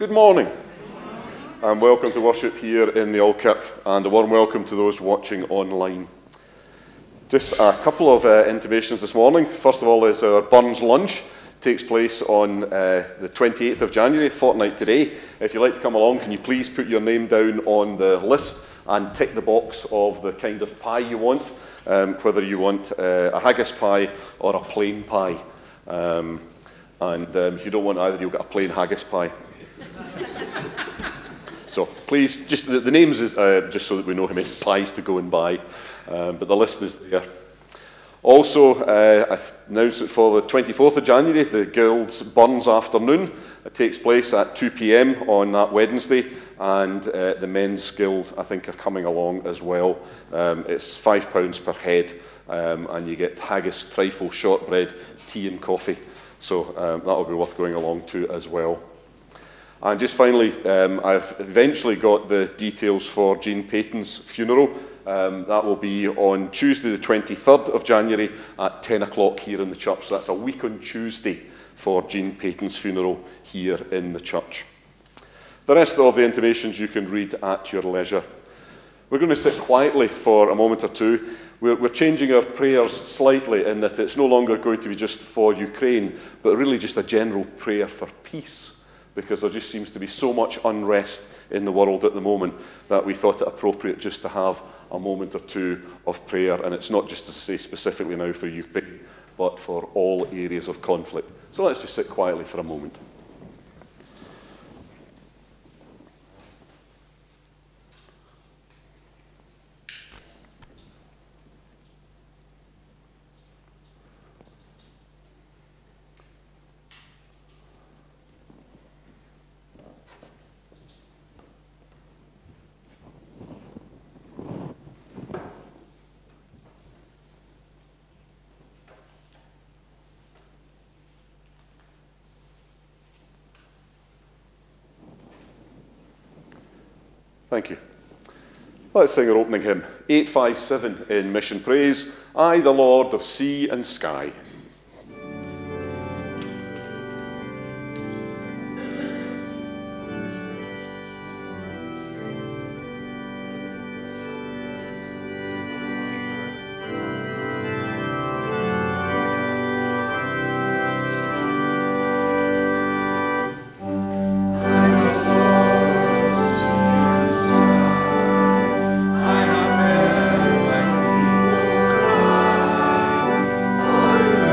Good morning, and welcome to worship here in the Allkirk, and a warm welcome to those watching online. Just a couple of intimations this morning. First of all is our Burns lunch. Takes place on the 28th of January, fortnight today. If you'd like to come along, can you please put your name down on the list and tick the box of the kind of pie you want, whether you want a haggis pie or a plain pie. If you don't want either, you'll get a plain haggis pie. So please, just the names is just so that we know how many pies to go and buy, but the list is there. Also, I announced that for the 24th of January, the Guild's Burns afternoon. It takes place at 2 p.m. on that Wednesday, and the Men's Guild, I think, are coming along as well. It's £5 per head, and you get haggis, trifle, shortbread, tea and coffee. So that'll be worth going along to as well. And just finally, I've eventually got the details for Jean Payton's funeral. That will be on Tuesday the 23rd of January at 10 o'clock here in the church. So that's a week on Tuesday for Jean Payton's funeral here in the church. The rest of the intimations you can read at your leisure. We're going to sit quietly for a moment or two. We're changing our prayers slightly in that it's no longer going to be just for Ukraine, but really just a general prayer for peace, because there just seems to be so much unrest in the world at the moment that we thought it appropriate just to have a moment or two of prayer. And it's not just to say specifically now for Ukraine, but for all areas of conflict. So let's just sit quietly for a moment. Thank you. Let's sing our opening hymn, 857 in Mission Praise, I, the Lord of sea and sky. I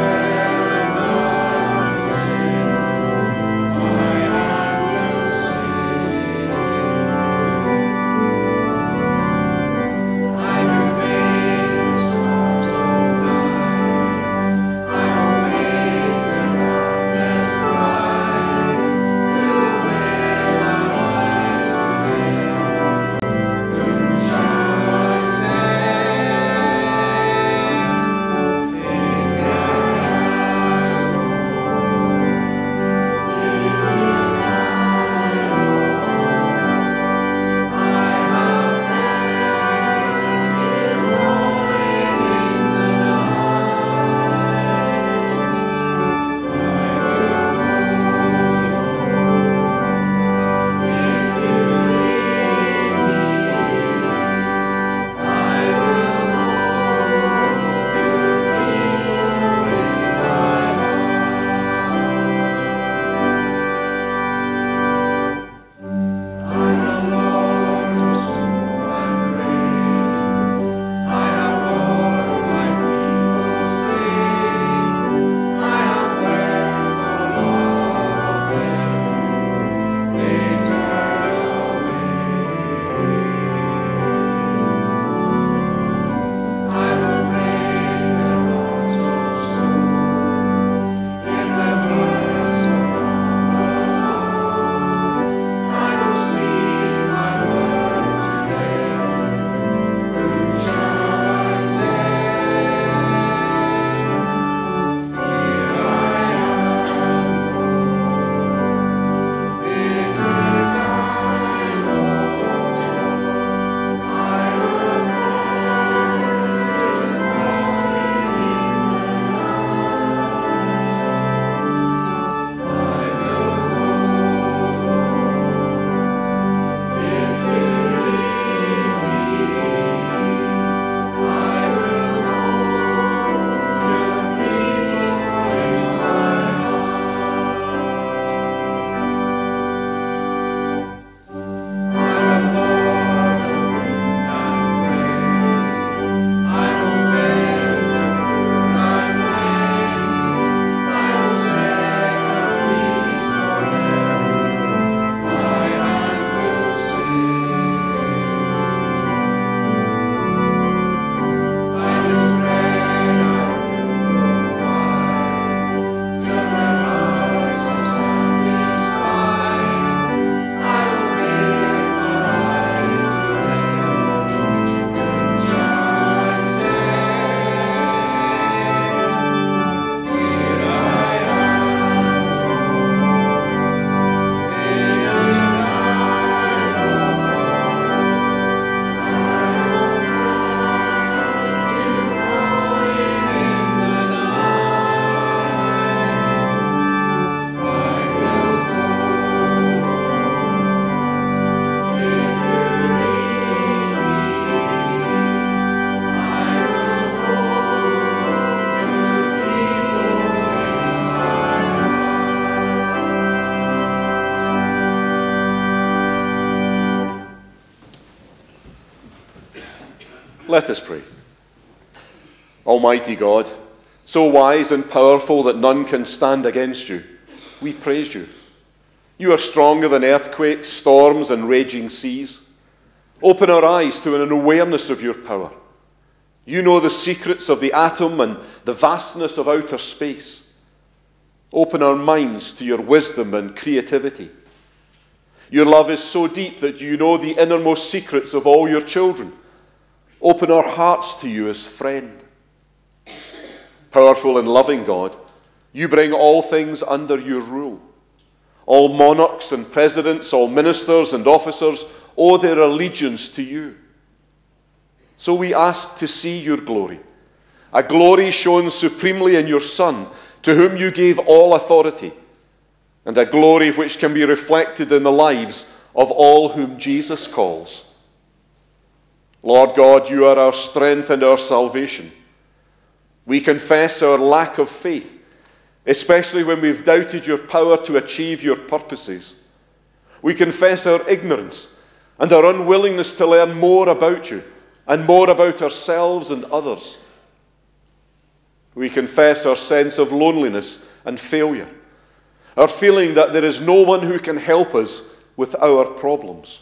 Let us pray. Almighty God, so wise and powerful that none can stand against you, we praise you. You are stronger than earthquakes, storms, and raging seas. Open our eyes to an awareness of your power. You know the secrets of the atom and the vastness of outer space. Open our minds to your wisdom and creativity. Your love is so deep that you know the innermost secrets of all your children. Open our hearts to you as friend. Powerful and loving God, you bring all things under your rule. All monarchs and presidents, all ministers and officers owe their allegiance to you. So we ask to see your glory, a glory shown supremely in your Son, to whom you gave all authority, and a glory which can be reflected in the lives of all whom Jesus calls. Lord God, you are our strength and our salvation. We confess our lack of faith, especially when we've doubted your power to achieve your purposes. We confess our ignorance and our unwillingness to learn more about you and more about ourselves and others. We confess our sense of loneliness and failure, our feeling that there is no one who can help us with our problems.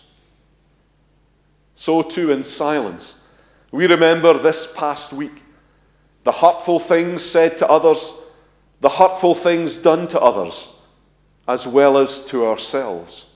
So too in silence, we remember this past week, the hurtful things said to others, the hurtful things done to others, as well as to ourselves.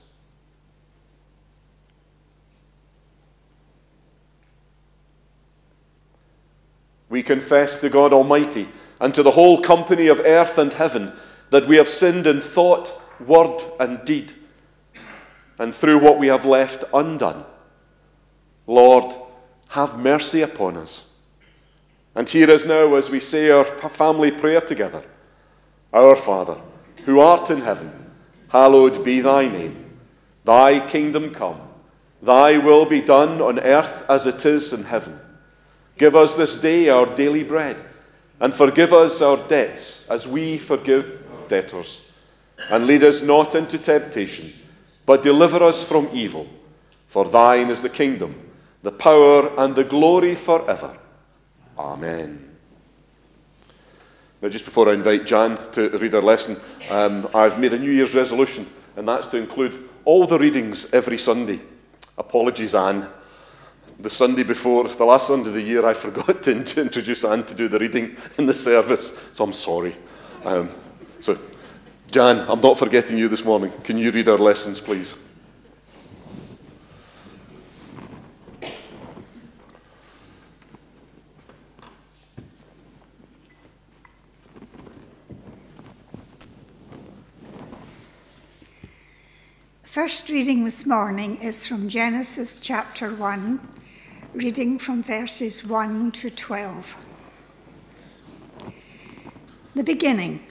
We confess to God Almighty and to the whole company of earth and heaven that we have sinned in thought, word, and deed, and through what we have left undone. Lord, have mercy upon us. And hear us now as we say our family prayer together. Our Father, who art in heaven, hallowed be thy name. Thy kingdom come. Thy will be done on earth as it is in heaven. Give us this day our daily bread, and forgive us our debts as we forgive debtors. And lead us not into temptation, but deliver us from evil. For thine is the kingdom, the power, and the glory forever. Amen. Now, just before I invite Jan to read our lesson, I've made a New Year's resolution, and that's to include all the readings every Sunday. Apologies, Anne. The Sunday before, the last Sunday of the year, I forgot to introduce Anne to do the reading in the service, so I'm sorry. So, Jan, I'm not forgetting you this morning. Can you read our lessons, please? First reading this morning is from Genesis chapter 1, reading from verses 1 to 12. The beginning.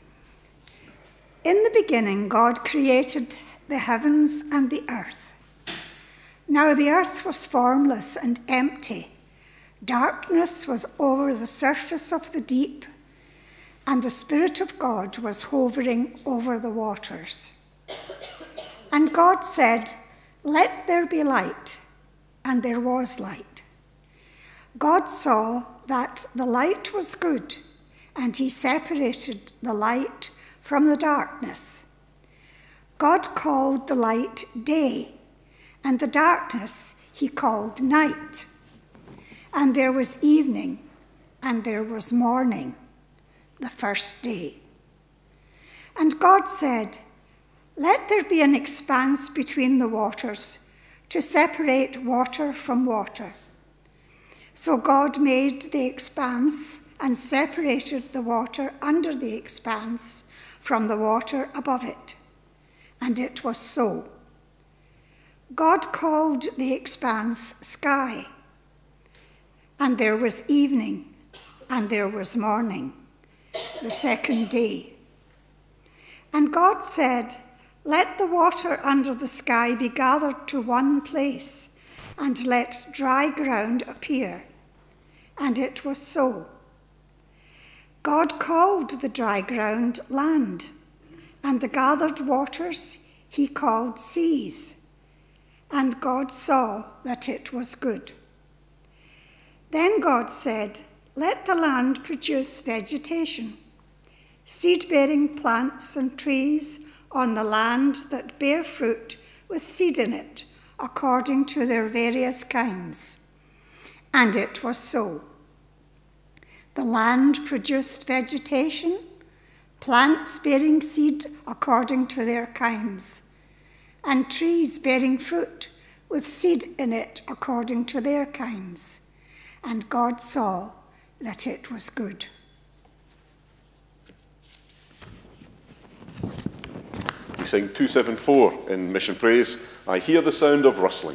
In the beginning, God created the heavens and the earth. Now the earth was formless and empty. Darkness was over the surface of the deep, and the Spirit of God was hovering over the waters. And God said, "Let there be light," and there was light. God saw that the light was good, and he separated the light from the darkness. God called the light day, and the darkness he called night. And there was evening, and there was morning, the first day. And God said, "Let there be an expanse between the waters, to separate water from water." So God made the expanse and separated the water under the expanse from the water above it. And it was so. God called the expanse sky. And there was evening, and there was morning, the second day. And God said, "Let the water under the sky be gathered to one place, and let dry ground appear." And it was so. God called the dry ground land, and the gathered waters he called seas. And God saw that it was good. Then God said, "Let the land produce vegetation, seed-bearing plants and trees on the land that bear fruit with seed in it, according to their various kinds." And it was so. The land produced vegetation, plants bearing seed according to their kinds, and trees bearing fruit with seed in it according to their kinds. And God saw that it was good. We sing 274 in Mission Praise, "I Hear the Sound of Rustling."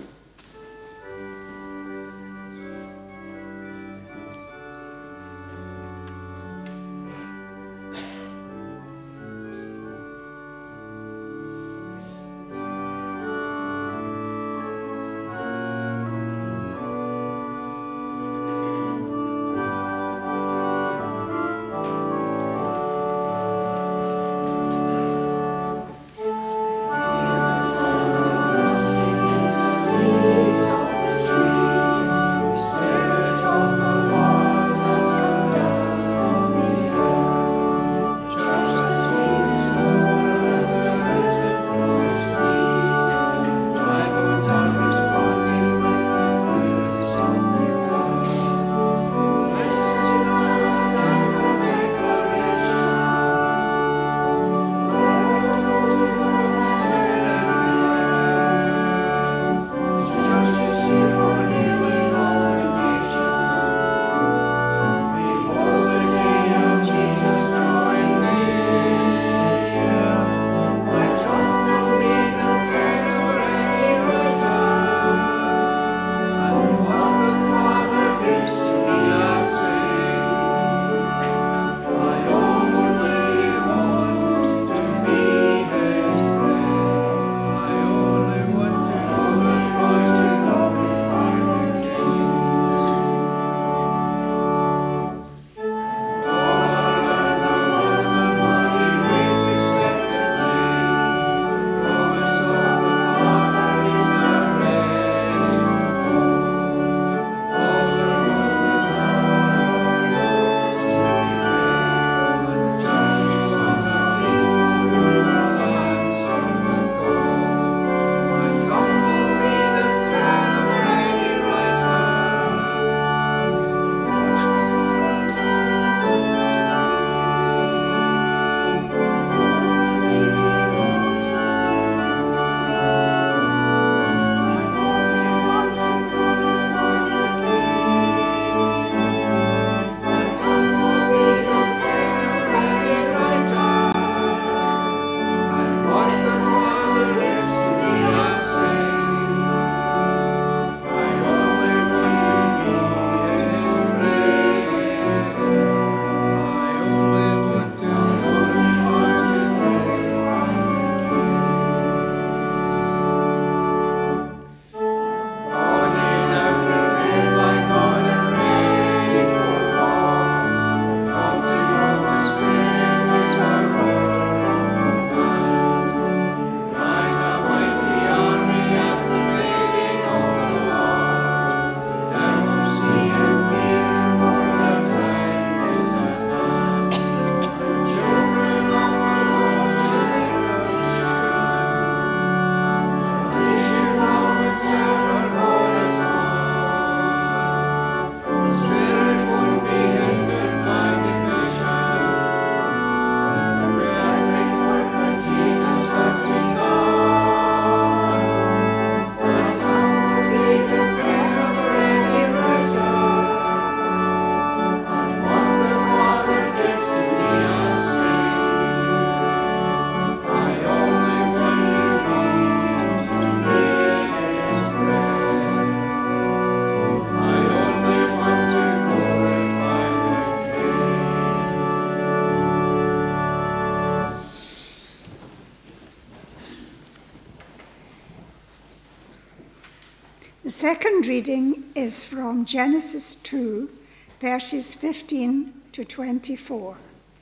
The second reading is from Genesis 2, verses 15 to 24.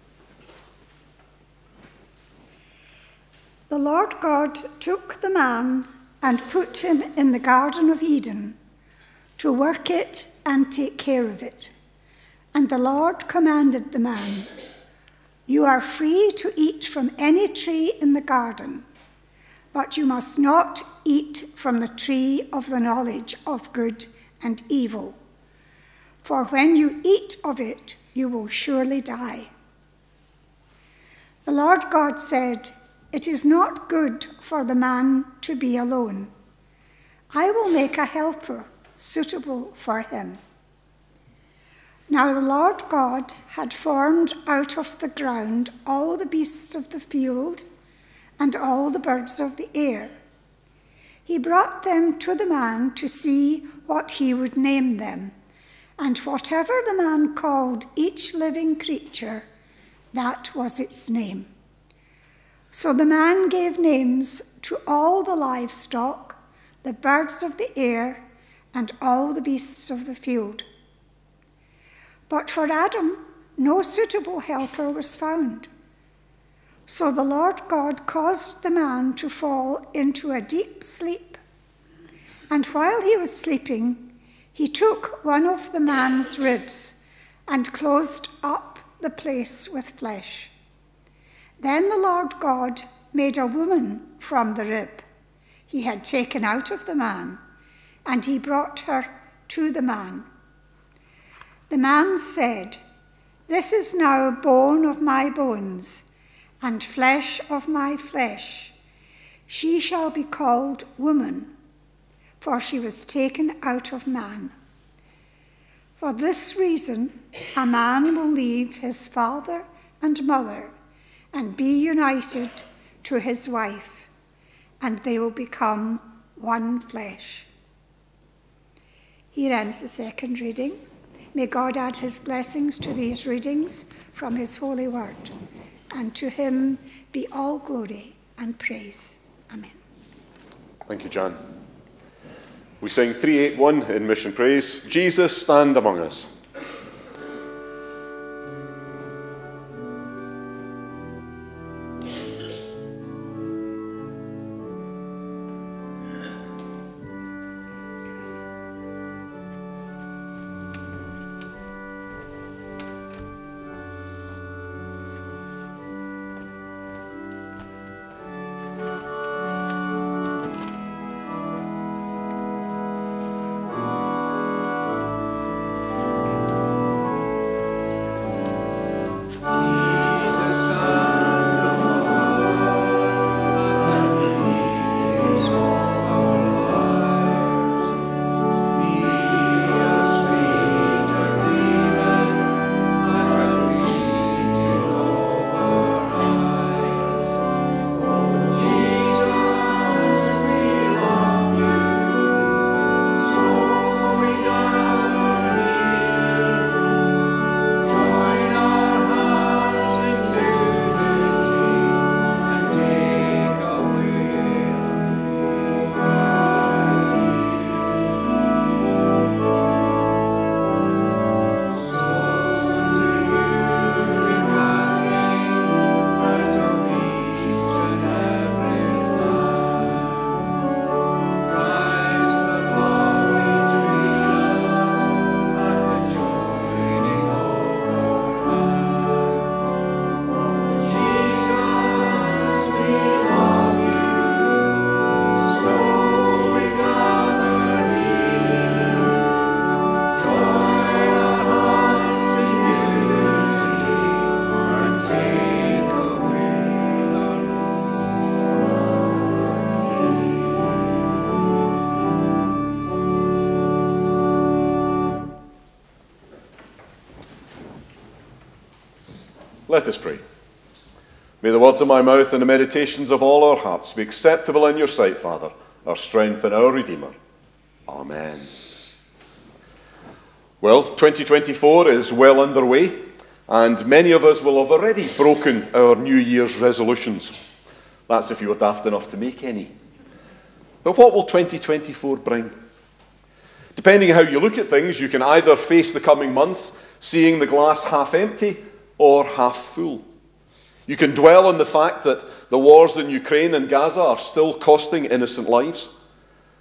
The Lord God took the man and put him in the Garden of Eden to work it and take care of it. And the Lord commanded the man, "You are free to eat from any tree in the garden, but you must not eat from the tree of the knowledge of good and evil. For when you eat of it, you will surely die." The Lord God said, "It is not good for the man to be alone. I will make a helper suitable for him." Now the Lord God had formed out of the ground all the beasts of the field and all the birds of the air. He brought them to the man to see what he would name them, and whatever the man called each living creature, that was its name. So the man gave names to all the livestock, the birds of the air, and all the beasts of the field. But for Adam, no suitable helper was found. So the Lord God caused the man to fall into a deep sleep. And while he was sleeping, he took one of the man's ribs and closed up the place with flesh. Then the Lord God made a woman from the rib he had taken out of the man, and he brought her to the man. The man said, "This is now bone of my bones and flesh of my flesh. She shall be called woman, for she was taken out of man. For this reason, a man will leave his father and mother and be united to his wife, and they will become one flesh." Here ends the second reading. May God add his blessings to these readings from his holy word, and to him be all glory and praise. Amen. Thank you, Jan. We sing 381 in Mission Praise, "Jesus, Stand Among Us." Let us pray. May the words of my mouth and the meditations of all our hearts be acceptable in your sight, Father, our strength and our Redeemer. Amen. Well, 2024 is well underway, and many of us will have already broken our New Year's resolutions. That's if you were daft enough to make any. But what will 2024 bring? Depending on how you look at things, you can either face the coming months seeing the glass half empty or half full. You can dwell on the fact that the wars in Ukraine and Gaza are still costing innocent lives,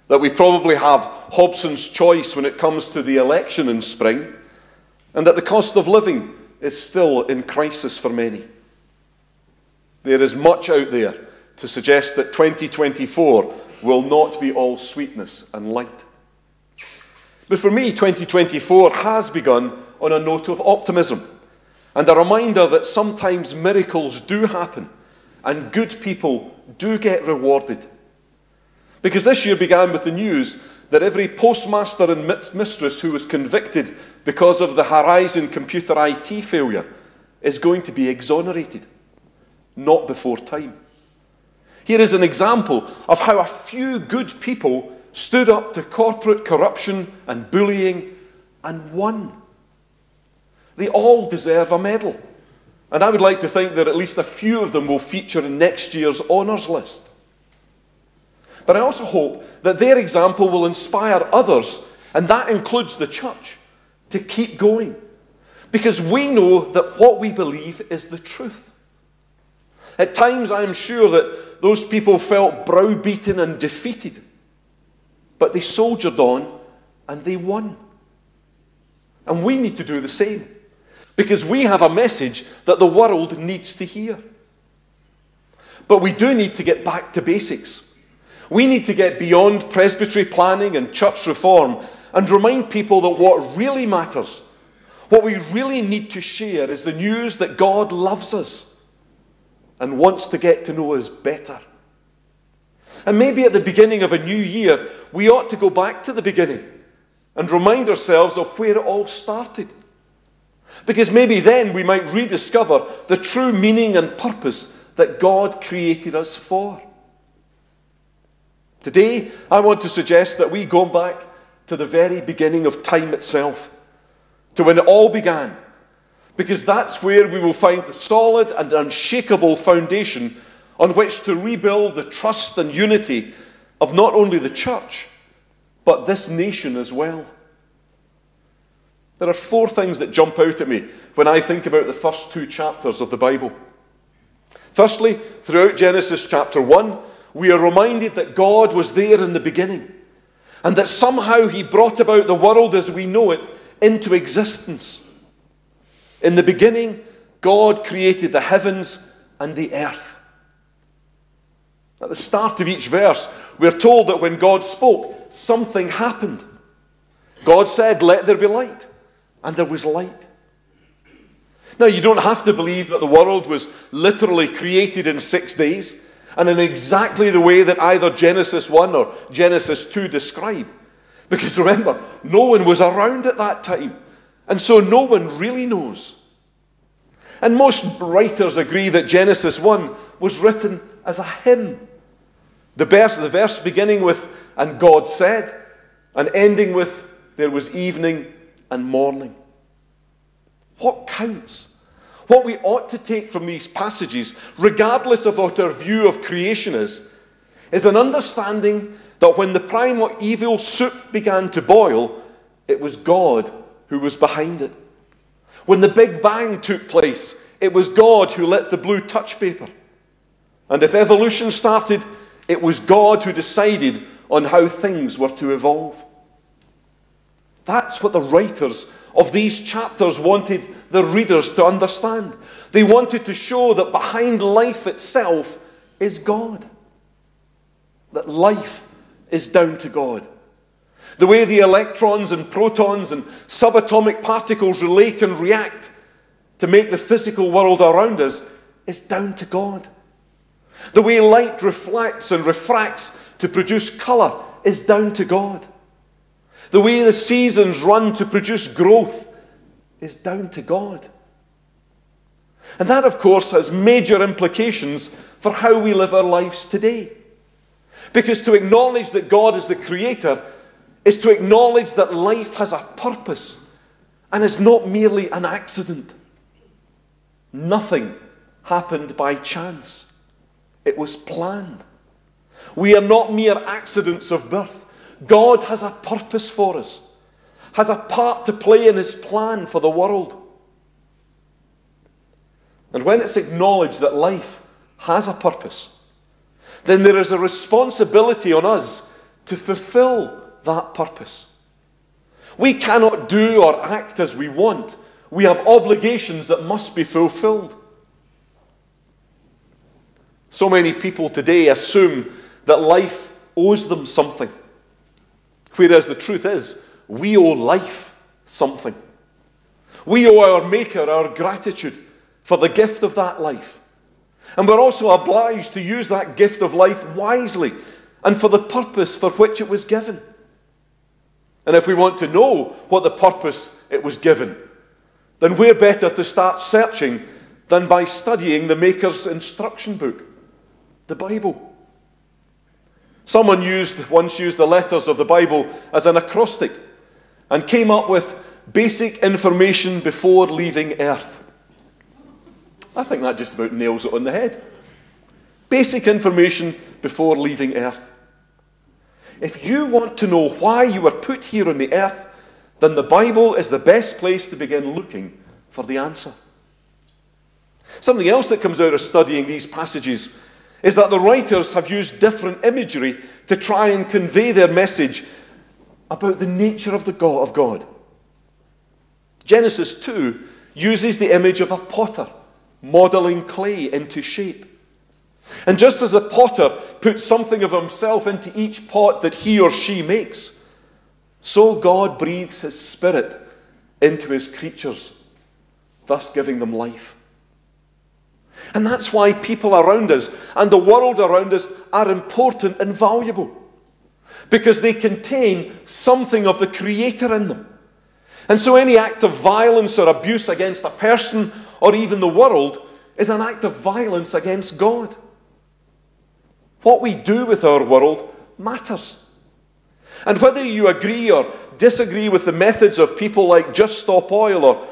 that we probably have Hobson's choice when it comes to the election in spring, and that the cost of living is still in crisis for many. There is much out there to suggest that 2024 will not be all sweetness and light. But for me, 2024 has begun on a note of optimism and a reminder that sometimes miracles do happen and good people do get rewarded. Because this year began with the news that every postmaster and mistress who was convicted because of the Horizon computer IT failure is going to be exonerated, not before time. Here is an example of how a few good people stood up to corporate corruption and bullying and won. They all deserve a medal. And I would like to think that at least a few of them will feature in next year's honours list. But I also hope that their example will inspire others, and that includes the church, to keep going. Because we know that what we believe is the truth. At times I am sure that those people felt browbeaten and defeated. But they soldiered on and they won. And we need to do the same. Because we have a message that the world needs to hear. But we do need to get back to basics. We need to get beyond presbytery planning and church reform and remind people that what really matters, what we really need to share, is the news that God loves us and wants to get to know us better. And maybe at the beginning of a new year, we ought to go back to the beginning and remind ourselves of where it all started. Because maybe then we might rediscover the true meaning and purpose that God created us for. Today, I want to suggest that we go back to the very beginning of time itself, to when it all began, because that's where we will find the solid and unshakable foundation on which to rebuild the trust and unity of not only the church, but this nation as well. There are 4 things that jump out at me when I think about the first 2 chapters of the Bible. Firstly, throughout Genesis chapter 1, we are reminded that God was there in the beginning, and that somehow he brought about the world as we know it into existence. In the beginning, God created the heavens and the earth. At the start of each verse, we're told that when God spoke, something happened. God said, "Let there be light," and there was light. Now, you don't have to believe that the world was literally created in 6 days, and in exactly the way that either Genesis 1 or Genesis 2 describe. Because remember, no one was around at that time, and so no one really knows. And most writers agree that Genesis 1 was written as a hymn. The verse beginning with, "And God said," and ending with, "There was evening and morning." What counts? What we ought to take from these passages, regardless of what our view of creation is an understanding that when the primeval soup began to boil, it was God who was behind it. When the Big Bang took place, it was God who lit the blue touch paper. And if evolution started, it was God who decided on how things were to evolve. That's what the writers of these chapters wanted the readers to understand. They wanted to show that behind life itself is God. That life is down to God. The way the electrons and protons and subatomic particles relate and react to make the physical world around us is down to God. The way light reflects and refracts to produce colour is down to God. The way the seasons run to produce growth is down to God. And that, of course, has major implications for how we live our lives today. Because to acknowledge that God is the creator is to acknowledge that life has a purpose and is not merely an accident. Nothing happened by chance. It was planned. We are not mere accidents of birth. God has a purpose for us, has a part to play in his plan for the world. And when it's acknowledged that life has a purpose, then there is a responsibility on us to fulfill that purpose. We cannot do or act as we want. We have obligations that must be fulfilled. So many people today assume that life owes them something, whereas the truth is, we owe life something. We owe our Maker our gratitude for the gift of that life. And we're also obliged to use that gift of life wisely and for the purpose for which it was given. And if we want to know what the purpose it was given, then where better to start searching than by studying the Maker's instruction book, the Bible. Someone once used the letters of the Bible as an acrostic and came up with basic information before leaving earth. I think that just about nails it on the head. Basic information before leaving earth. If you want to know why you were put here on the earth, then the Bible is the best place to begin looking for the answer. Something else that comes out of studying these passages is that the writers have used different imagery to try and convey their message about the nature of the God of God. Genesis 2 uses the image of a potter modeling clay into shape. And just as a potter puts something of himself into each pot that he or she makes, so God breathes his Spirit into his creatures, thus giving them life. And that's why people around us and the world around us are important and valuable, because they contain something of the Creator in them. And so any act of violence or abuse against a person or even the world is an act of violence against God. What we do with our world matters. And whether you agree or disagree with the methods of people like Just Stop Oil,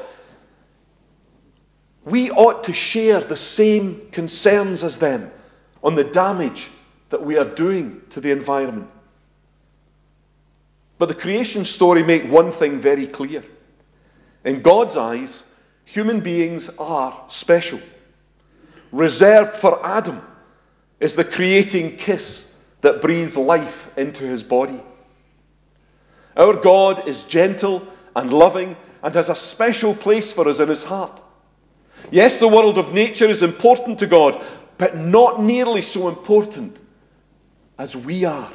we ought to share the same concerns as them on the damage that we are doing to the environment. But the creation story makes one thing very clear. In God's eyes, human beings are special. Reserved for Adam is the creating kiss that breathes life into his body. Our God is gentle and loving and has a special place for us in his heart. Yes, the world of nature is important to God, but not nearly so important as we are.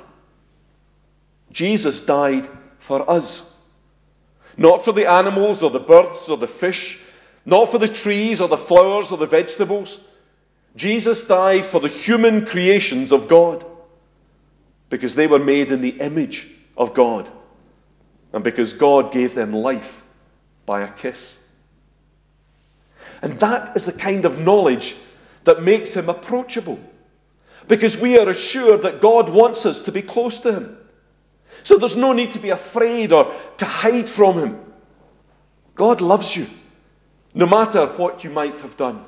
Jesus died for us. Not for the animals or the birds or the fish, not for the trees or the flowers or the vegetables. Jesus died for the human creations of God, because they were made in the image of God, and because God gave them life by a kiss. And that is the kind of knowledge that makes him approachable, because we are assured that God wants us to be close to him. So there's no need to be afraid or to hide from him. God loves you, no matter what you might have done.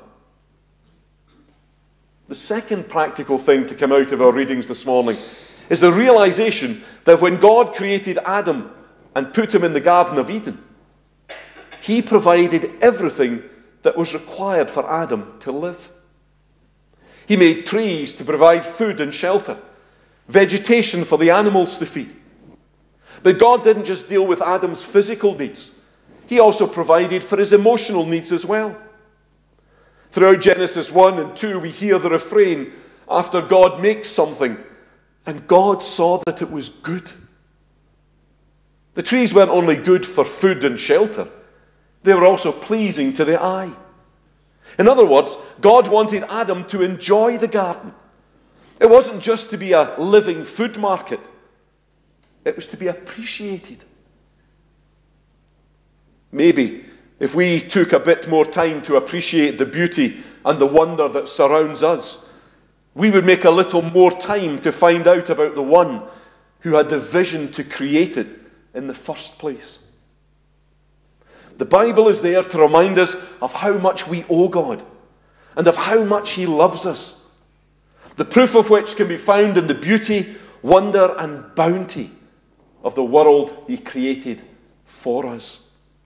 The second practical thing to come out of our readings this morning is the realization that when God created Adam and put him in the Garden of Eden, he provided everything that was required for Adam to live. He made trees to provide food and shelter, vegetation for the animals to feed. But God didn't just deal with Adam's physical needs. He also provided for his emotional needs as well. Throughout Genesis 1 and 2, we hear the refrain, after God makes something, and God saw that it was good. The trees weren't only good for food and shelter, they were also pleasing to the eye. In other words, God wanted Adam to enjoy the garden. It wasn't just to be a living food market. It was to be appreciated. Maybe if we took a bit more time to appreciate the beauty and the wonder that surrounds us, we would make a little more time to find out about the one who had the vision to create it in the first place. The Bible is there to remind us of how much we owe God and of how much he loves us, the proof of which can be found in the beauty, wonder, and bounty of the world he created for us.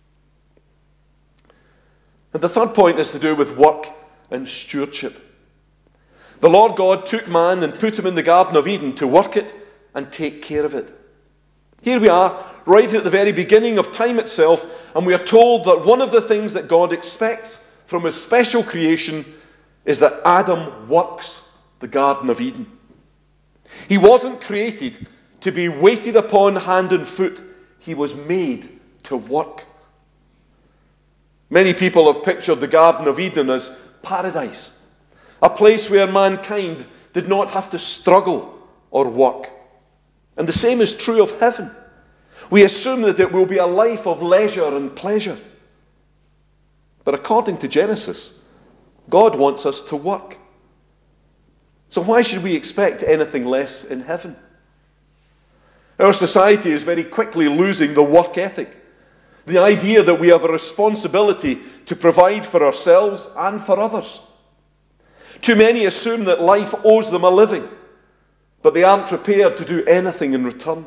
And the third point is to do with work and stewardship. The Lord God took man and put him in the Garden of Eden to work it and take care of it. Here we are, right at the very beginning of time itself, and we are told that one of the things that God expects from his special creation is that Adam works the Garden of Eden. He wasn't created to be waited upon hand and foot. He was made to work. Many people have pictured the Garden of Eden as paradise, a place where mankind did not have to struggle or work. And the same is true of heaven. We assume that it will be a life of leisure and pleasure. But according to Genesis, God wants us to work. So why should we expect anything less in heaven? Our society is very quickly losing the work ethic. The idea that we have a responsibility to provide for ourselves and for others. Too many assume that life owes them a living, but they aren't prepared to do anything in return.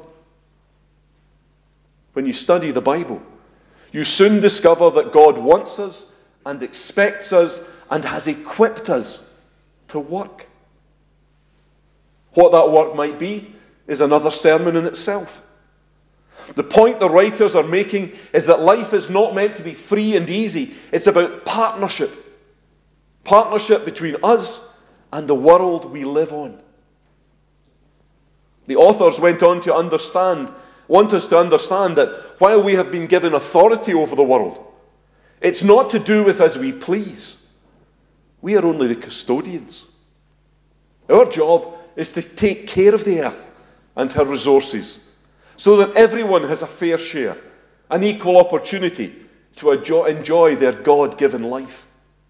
When you study the Bible, you soon discover that God wants us and expects us and has equipped us to work. What that work might be is another sermon in itself. The point the writers are making is that life is not meant to be free and easy. It's about partnership. Partnership between us and the world we live on. The authors went on to want us to understand that while we have been given authority over the world, it's not to do with as we please. We are only the custodians. Our job is to take care of the earth and her resources so that everyone has a fair share, an equal opportunity to enjoy their God-given life.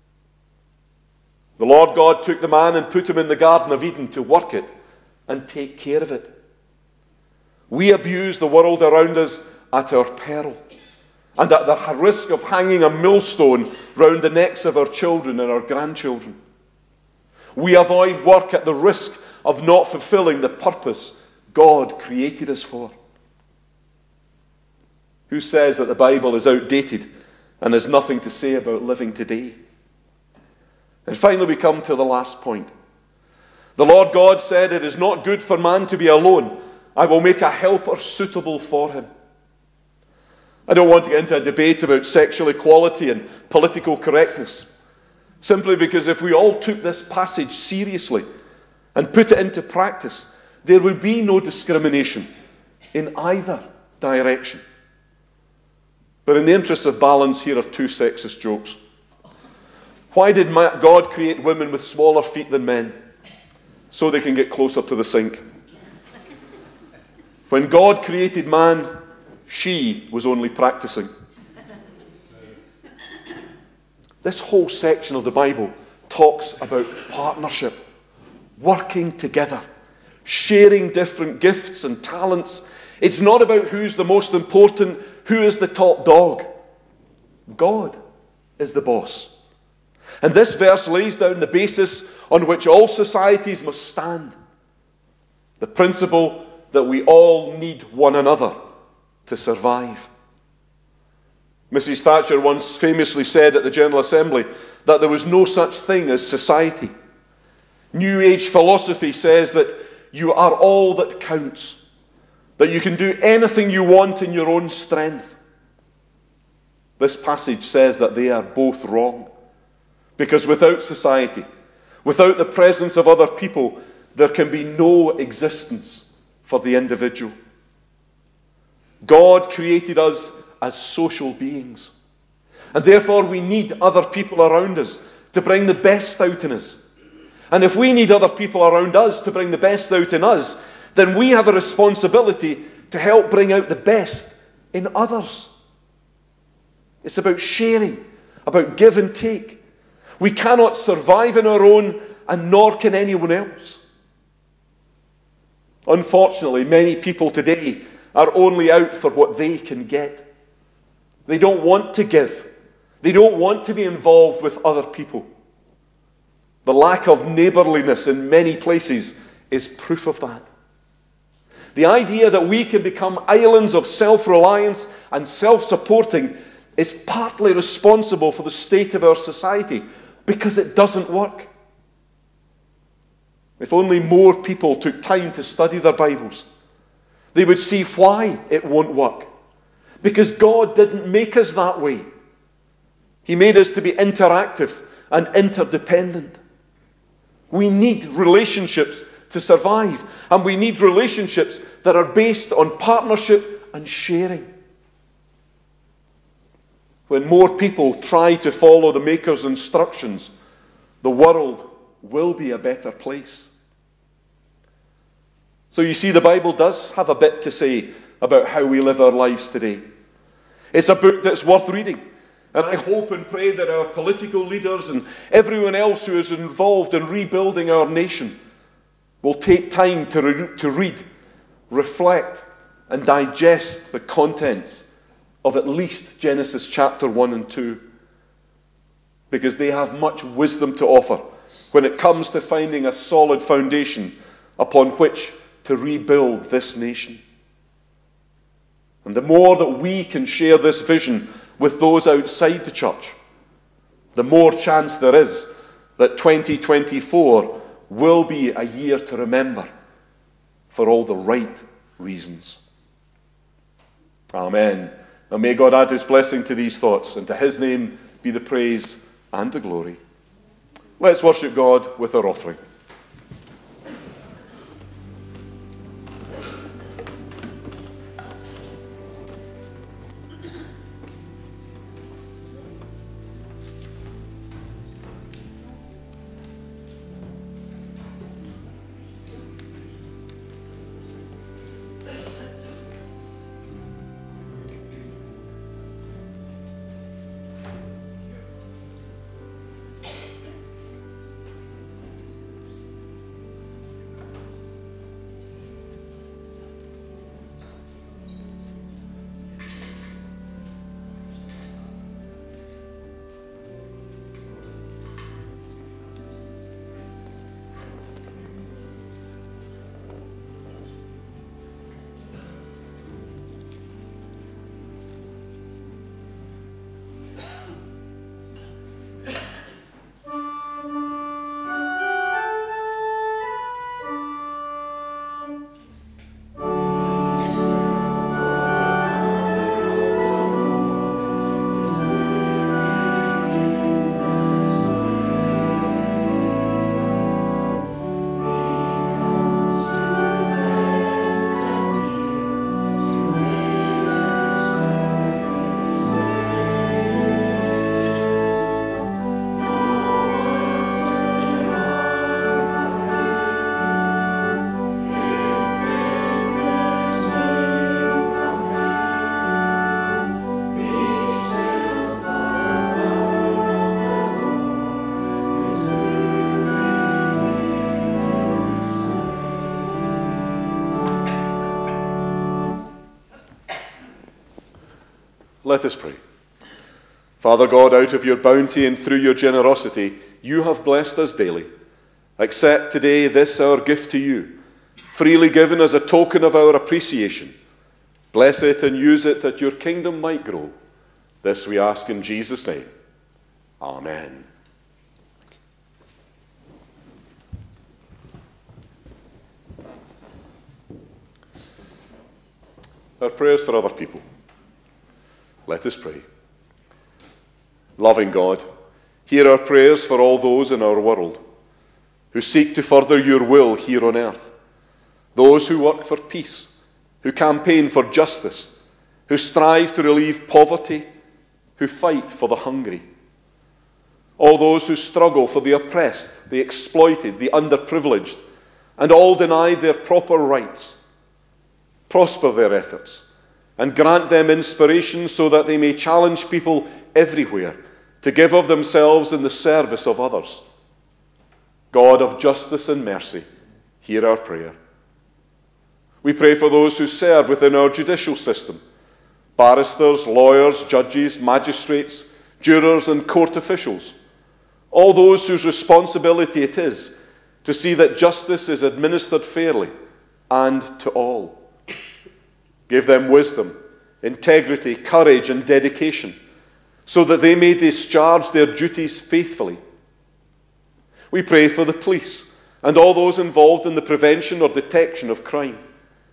The Lord God took the man and put him in the Garden of Eden to work it and take care of it. We abuse the world around us at our peril and at the risk of hanging a millstone round the necks of our children and our grandchildren. We avoid work at the risk of not fulfilling the purpose God created us for. Who says that the Bible is outdated and has nothing to say about living today? And finally we come to the last point. The Lord God said, "It is not good for man to be alone. I will make a helper suitable for him." I don't want to get into a debate about sexual equality and political correctness, simply because if we all took this passage seriously and put it into practice, there would be no discrimination in either direction. But in the interest of balance, here are two sexist jokes. Why did God create women with smaller feet than men? So they can get closer to the sink. When God created man, she was only practicing. This whole section of the Bible talks about partnership, working together, sharing different gifts and talents. It's not about who's the most important, who is the top dog. God is the boss. And this verse lays down the basis on which all societies must stand. The principle that we all need one another to survive. Mrs. Thatcher once famously said at the General Assembly that there was no such thing as society. New Age philosophy says that you are all that counts, that you can do anything you want in your own strength. This passage says that they are both wrong, because without society, without the presence of other people, there can be no existence for the individual. God created us as social beings, and therefore we need other people around us to bring the best out in us. And if we need other people around us to bring the best out in us, then we have a responsibility to help bring out the best in others. It's about sharing, about give and take. We cannot survive on our own, and nor can anyone else. Unfortunately, many people today are only out for what they can get. They don't want to give. They don't want to be involved with other people. The lack of neighbourliness in many places is proof of that. The idea that we can become islands of self-reliance and self-supporting is partly responsible for the state of our society, because it doesn't work. If only more people took time to study their Bibles, They would see why it won't work. Because God didn't make us that way. He made us to be interactive and interdependent. We need relationships to survive, and we need relationships that are based on partnership and sharing. When more people try to follow the Maker's instructions, the world will be a better place. So you see, the Bible does have a bit to say about how we live our lives today. It's a book that's worth reading. And I hope and pray that our political leaders and everyone else who is involved in rebuilding our nation will take time to read, reflect, and digest the contents of at least Genesis chapter 1 and 2. Because they have much wisdom to offer when it comes to finding a solid foundation upon which to rebuild this nation. And the more that we can share this vision with those outside the church, the more chance there is that 2024 will be a year to remember for all the right reasons. Amen. And may God add his blessing to these thoughts, and to his name be the praise and the glory. Let's worship God with our offering. Let us pray. Father God, out of your bounty and through your generosity, you have blessed us daily. Accept today this our gift to you, freely given as a token of our appreciation. Bless it and use it that your kingdom might grow. This we ask in Jesus' name. Amen. Our prayers for other people. Let us pray. Loving God, hear our prayers for all those in our world who seek to further your will here on earth, those who work for peace, who campaign for justice, who strive to relieve poverty, who fight for the hungry, all those who struggle for the oppressed, the exploited, the underprivileged, and all denied their proper rights. Prosper their efforts, and grant them inspiration so that they may challenge people everywhere to give of themselves in the service of others. God of justice and mercy, hear our prayer. We pray for those who serve within our judicial system, barristers, lawyers, judges, magistrates, jurors, and court officials, all those whose responsibility it is to see that justice is administered fairly and to all. Give them wisdom, integrity, courage, and dedication, so that they may discharge their duties faithfully. We pray for the police and all those involved in the prevention or detection of crime.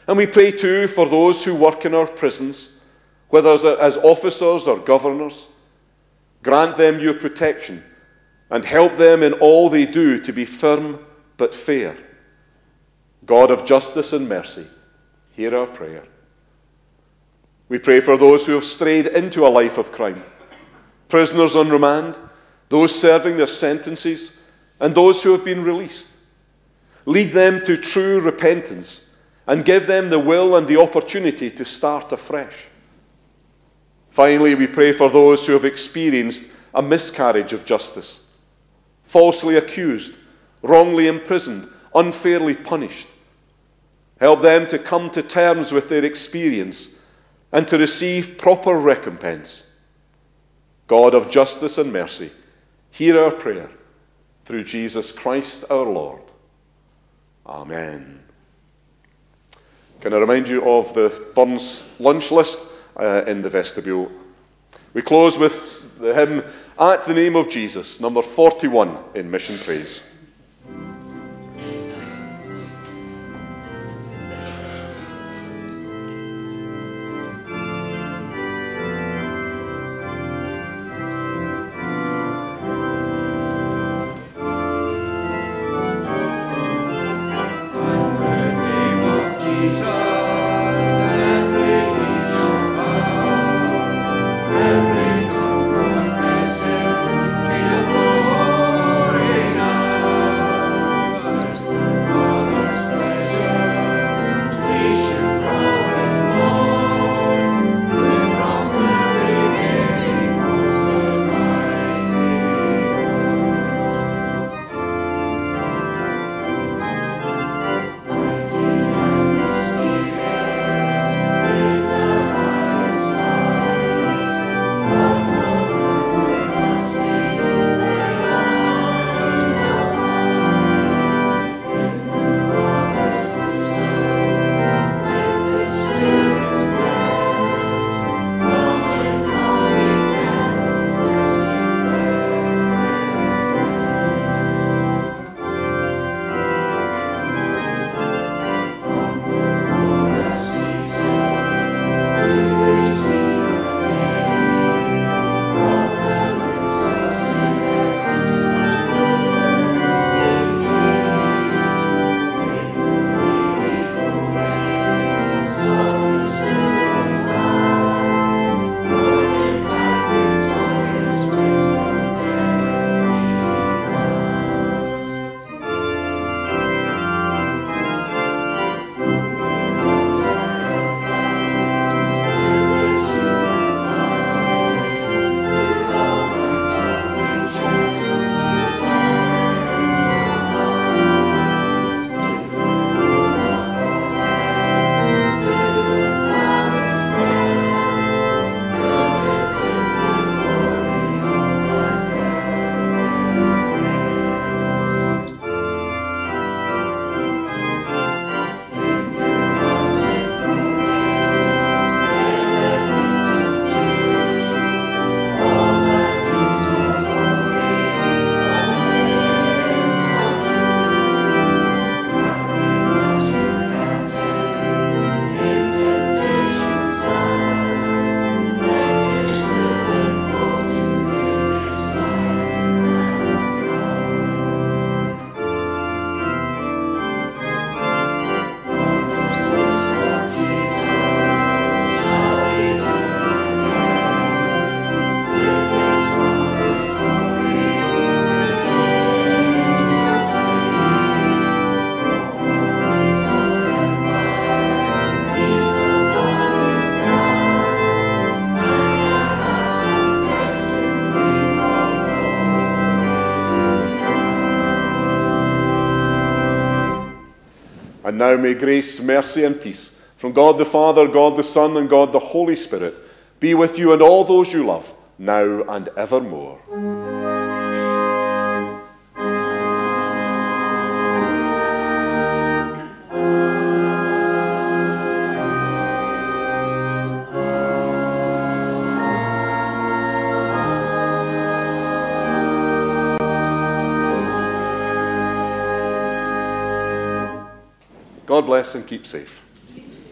And we pray too for those who work in our prisons, whether as officers or governors. Grant them your protection and help them in all they do to be firm but fair. God of justice and mercy, hear our prayer. We pray for those who have strayed into a life of crime, prisoners on remand, those serving their sentences, and those who have been released. Lead them to true repentance and give them the will and the opportunity to start afresh. Finally, we pray for those who have experienced a miscarriage of justice, falsely accused, wrongly imprisoned, unfairly punished. Help them to come to terms with their experience and to receive proper recompense. God of justice and mercy, hear our prayer through Jesus Christ our Lord. Amen. Can I remind you of the Burns lunch list in the vestibule? We close with the hymn, At the Name of Jesus, number 41 in Mission Praise. And now may grace, mercy, and peace from God the Father, God the Son, and God the Holy Spirit be with you and all those you love, now and evermore. God bless and keep safe.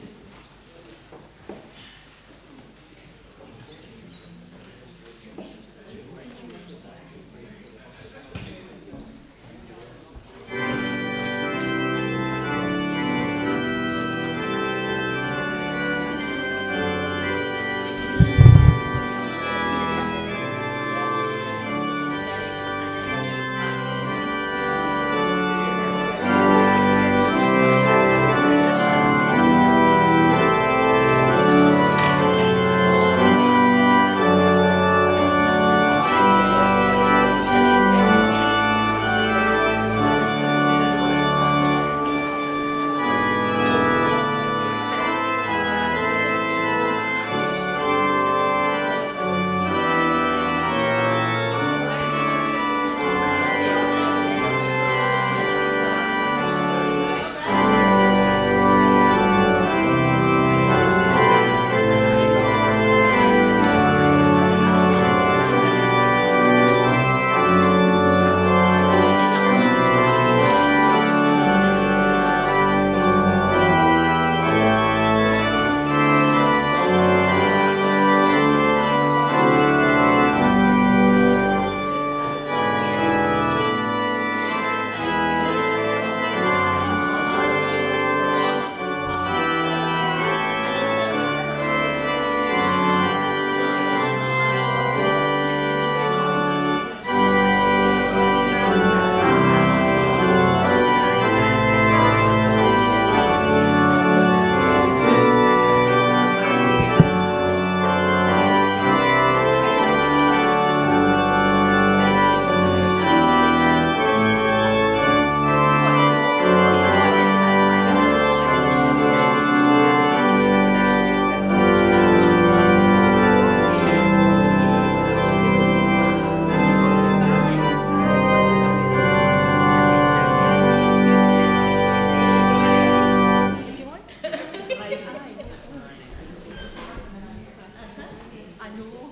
know.